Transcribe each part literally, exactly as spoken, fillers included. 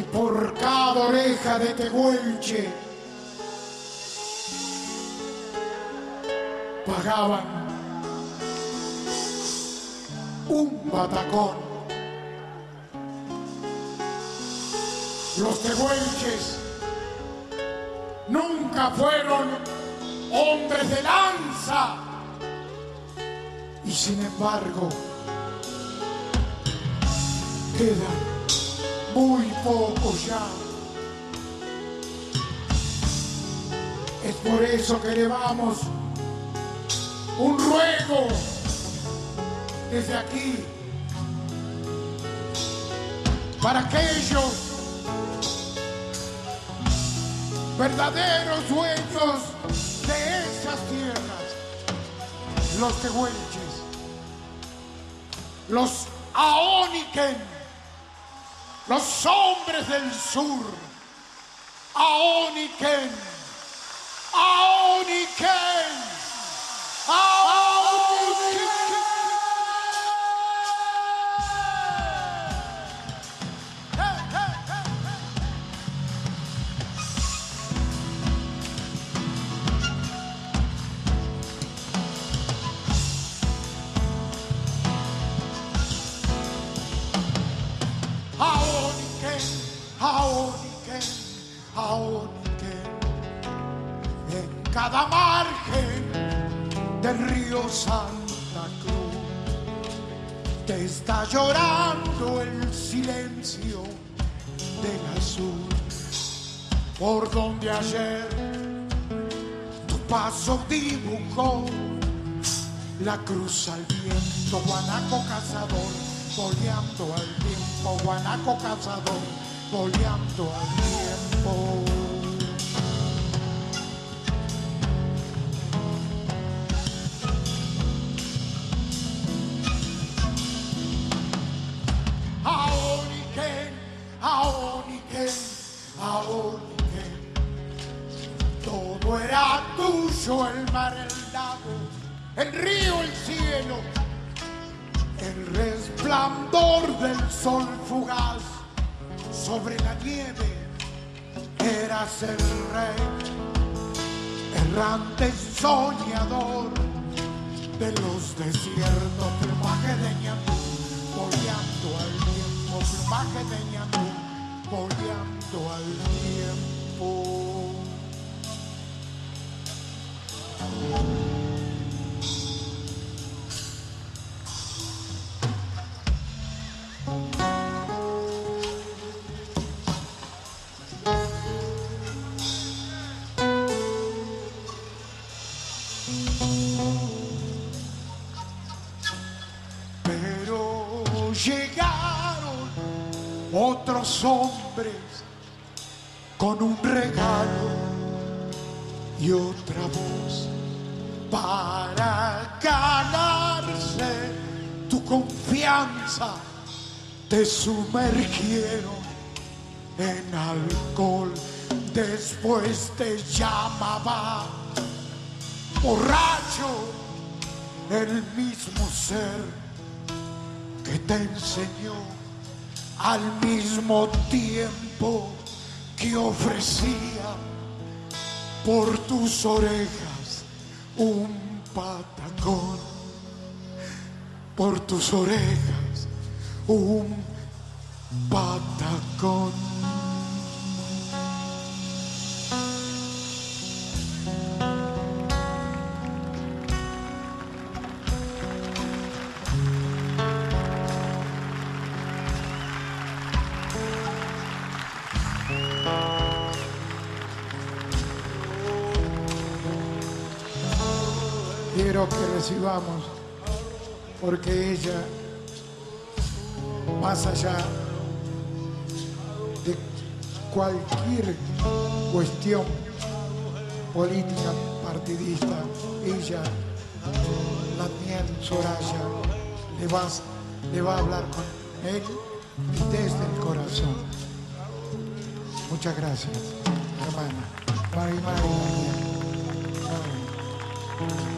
por cada oreja de tehuelche pagaban un batacón. Los tehuelches nunca fueron hombres de lanza y sin embargo quedan muy pocos ya. Es por eso que elevamos un ruego desde aquí para aquellos verdaderos dueños de esas tierras, los tehuelches, los aoniquen, los hombres del sur, aoniquen, aoniquen, aoniquen. Aoniquen, aoniquen, en cada margen del río Santa Cruz te está llorando el silencio del azul, por donde ayer tu paso dibujó la cruz al viento, guanaco cazador, boleando al tiempo, guanaco cazador, boleando al tiempo. Aoniquen, aoniquen, aoniquen, todo era tuyo, el mar, el lago, el río, el cielo, el resplandor del sol fugaz sobre la nieve. Eras el rey, errante soñador de los desiertos, plumaje de ñandú, boleando al tiempo, plumaje de ñandú, boleando al tiempo. Llegaron otros hombres con un regalo y otra voz para ganarse tu confianza. Te sumergieron en alcohol, después te llamaba borracho, el mismo ser que te enseñó al mismo tiempo que ofrecía por tus orejas un patacón, por tus orejas un patacón. Quiero que recibamos, porque ella, más allá de cualquier cuestión política partidista, ella, la Niel Soraya, le va, le va a hablar con él y desde el corazón. Muchas gracias, hermana. Mari, Mari, María. Mari.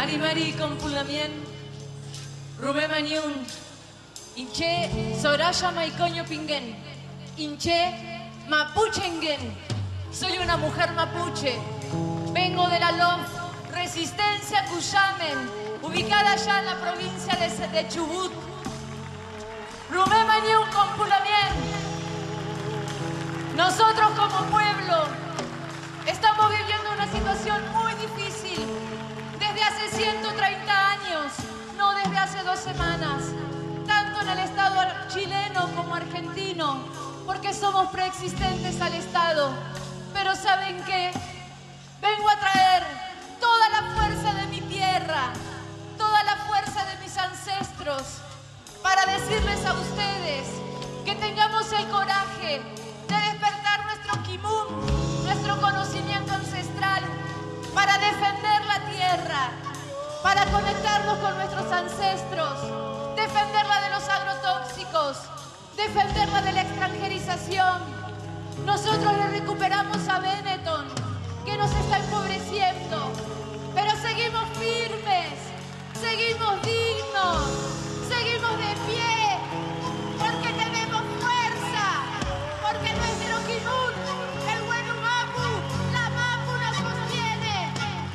Mari Mari Compulamien, Rubén Maniun, Inche Soraya Maicoño Pinguen, Inche Mapuchengen. Soy una mujer mapuche, vengo de la L O F, Resistencia Cuyamen, ubicada allá en la provincia de, de Chubut. Rubén Maniun Compulamien. Nosotros como pueblo estamos viviendo una situación muy difícil desde hace ciento treinta años, no desde hace dos semanas, tanto en el Estado chileno como argentino, porque somos preexistentes al Estado. Pero ¿saben qué? Vengo a traer toda la fuerza de mi tierra, toda la fuerza de mis ancestros, para decirles a ustedes que tengamos el coraje de despertar nuestro kimun, nuestro conocimiento ancestral, para defender la tierra, para conectarnos con nuestros ancestros, defenderla de los agrotóxicos, defenderla de la extranjerización. Nosotros le recuperamos a Benetton, que nos está empobreciendo, pero seguimos firmes, seguimos dignos, seguimos de pie, porque tenemos fuerza, porque nuestro kimun, el buen Mapu, la Mapu nos sostiene.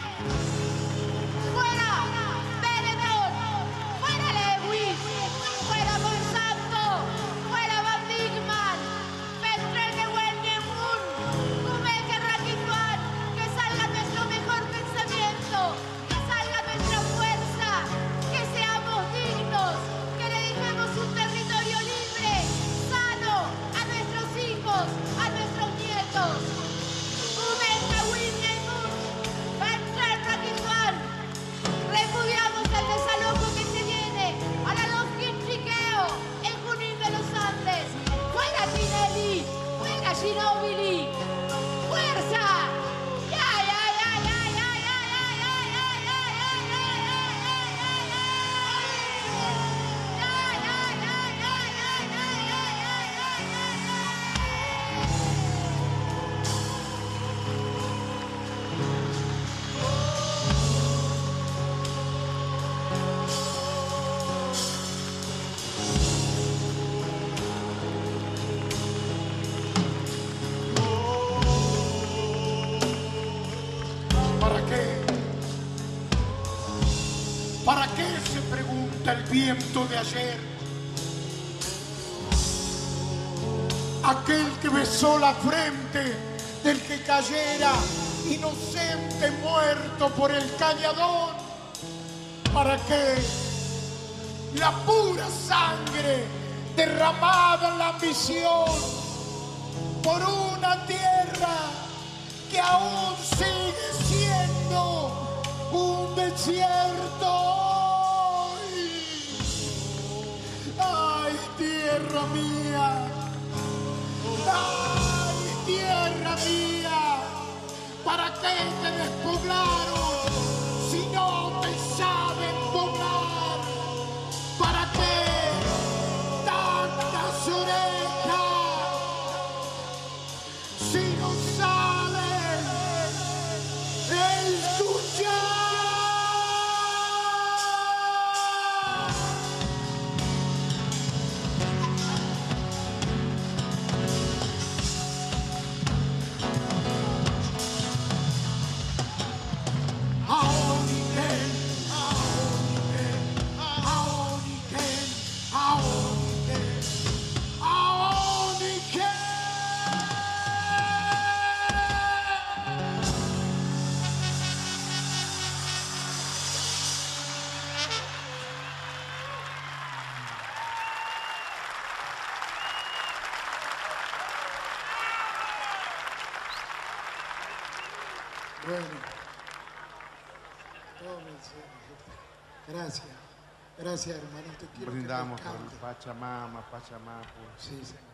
¡Fuera Benetton! ¡Fuera Lewis! ¡Fuera Monsanto! ¡Fuera Van Dingman! ¡Petrel de Wenyemun! ¡Kumeke Rakituan! ¡Que salga nuestro mejor pensamiento! ¡Que salga nuestra fuerza! ¡Que seamos dignos! ¡Que le dejemos un territorio libre, sano, a nuestros hijos, a nuestros nietos! ¡Kumeke Wenyemun! ¡Petrel Rakituan! Repudiamos el desalojo que se viene a la Lofkin-Chiqueo en Junín de los Andes. ¡Fuera Tinelli! ¡Fuera Ginóbili! ¡Fuerza! ¡Ya, ya, ya, ya, ya, ya, ya, ya, ya, ya, ya, ya, ya, ya, ya, ya! ¡Ya, ya, ya, ya, ya, ya, ya, ya, ya, ¿Para qué? ¿Para qué se pregunta el viento de ayer? Aquel que besó la frente del que cayera inocente muerto por el cañadón. ¿Para qué? La pura sangre derramada en la ambición por una tierra que aún sigue siendo un desierto. ¡Ay, tierra mía! ¡Ay, tierra mía! ¿Para qué te despoblaron si no te saben poblar? ¿Para qué tantas orejas si no saben escuchar? Bueno, tómense. Gracias, gracias hermanito. Quiero Brindamos que me por cante. Pachamama, Pachamapu. Sí, señor.